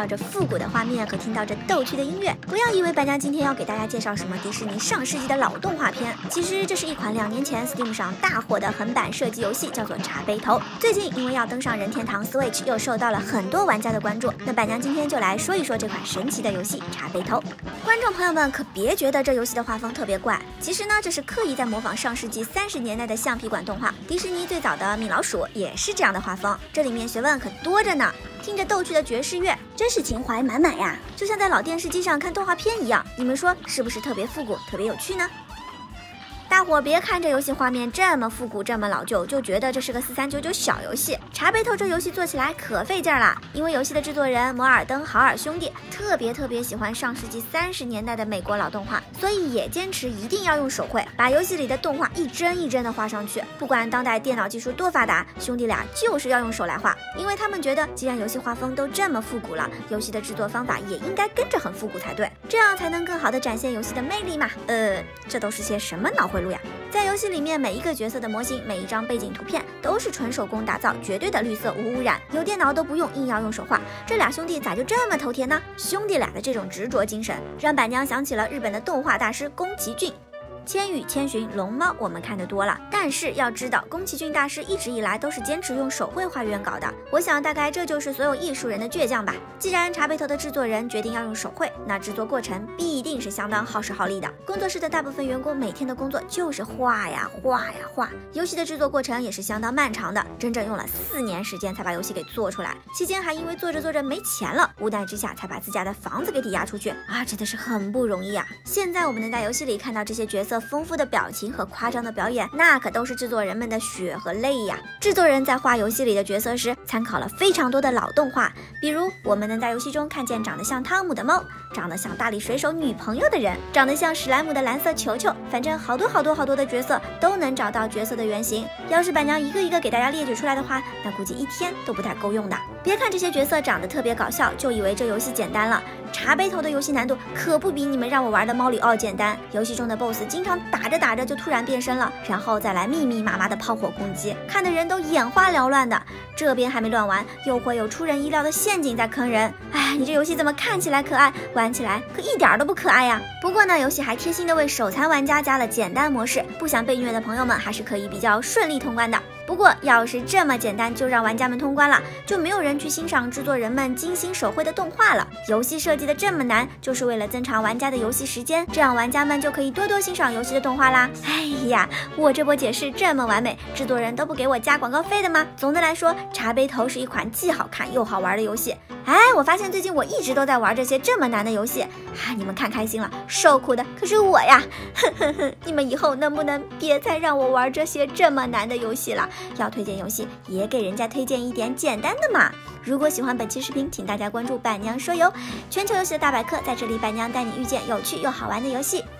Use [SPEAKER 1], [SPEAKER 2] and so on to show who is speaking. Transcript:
[SPEAKER 1] 着复古的画面和听到着逗趣的音乐。不要以为板娘今天要给大家介绍什么迪士尼上世纪的老动画片，其实这是一款2年前 Steam 上大火的横版射击游戏，叫做茶杯头。最近因为要登上任天堂 Switch， 又受到了很多玩家的关注。那板娘今天就来说一说这款神奇的游戏茶杯头。观众朋友们可别觉得这游戏的画风特别怪，其实呢，这是刻意在模仿上世纪30年代的橡皮管动画。迪士尼最早的米老鼠也是这样的画风，这里面学问可多着呢。听着逗趣的爵士乐，真是情怀满满呀，就像在老电视机上看动画片一样。你们说是不是特别复古，特别有趣呢？大伙别看这游戏画面这么复古这么老旧，就觉得这是个4399小游戏。茶杯头这游戏做起来可费劲啦，因为游戏的制作人摩尔登豪尔兄弟特别喜欢上世纪30年代的美国老动画，所以也坚持一定要用手绘，把游戏里的动画一帧一帧的画上去。不管当代电脑技术多发达，兄弟俩就是要用手来画，因为他们觉得既然游戏画风都这么复古了，游戏的制作方法也应该跟着很复古才对，这样才能更好的展现游戏的魅力嘛。这都是些什么脑回路呀？在游戏里面，每一个角色的模型，每一张背景图片都是纯手工打造，绝对的绿色无污染，有电脑都不用，硬要用手画。这俩兄弟咋就这么头甜呢？兄弟俩的这种执着精神，让板娘想起了日本的动画大师宫崎骏。千与千寻、龙猫我们看得多了，但是要知道宫崎骏大师一直以来都是坚持用手绘画原稿的，我想大概这就是所有艺术人的倔强吧。既然茶杯头的制作人决定要用手绘，那制作过程必定是相当耗时耗力的。工作室的大部分员工每天的工作就是画呀画呀画，游戏的制作过程也是相当漫长的，整整用了4年时间才把游戏给做出来，期间还因为做着没钱了，无奈之下才把自家的房子给抵押出去啊，真的是很不容易啊。现在我们能在游戏里看到这些角色丰富的表情和夸张的表演，那可都是制作人们的血和泪呀。制作人在画游戏里的角色时，参考了非常多的老动画，比如我们能在游戏中看见长得像汤姆的猫，长得像大力水手女朋友的人，长得像史莱姆的蓝色球球，反正好多的角色都能找到角色的原型。要是板娘一个一个给大家列举出来的话，那估计1天都不太够用的。别看这些角色长得特别搞笑，就以为这游戏简单了。茶杯头的游戏难度可不比你们让我玩的猫里奥简单，游戏中的 BOSS 经常打着就突然变身了，然后再来密麻的炮火攻击，看的人都眼花缭乱的。这边还没乱完，又会有出人意料的陷阱在坑人。哎，你这游戏怎么看起来可爱，玩起来可一点都不可爱呀？不过呢，游戏还贴心的为手残玩家加了简单模式，不想被虐的朋友们还是可以比较顺利通关的。不过要是这么简单就让玩家们通关了，就没有人去欣赏制作人们精心手绘的动画了。游戏设计的这么难，就是为了增长玩家的游戏时间，这样玩家们就可以多欣赏游戏的动画啦。哎呀，我这波解释这么完美，制作人都不给我加广告费的吗？总的来说，茶杯头是一款既好看又好玩的游戏。哎，我发现最近我一直都在玩这些这么难的游戏，你们看开心了，受苦的可是我呀。你们以后能不能别再让我玩这些这么难的游戏了？要推荐游戏也给人家推荐一点简单的嘛。如果喜欢本期视频，请大家关注板娘说游，全球游戏的大百科，在这里板娘带你遇见有趣又好玩的游戏。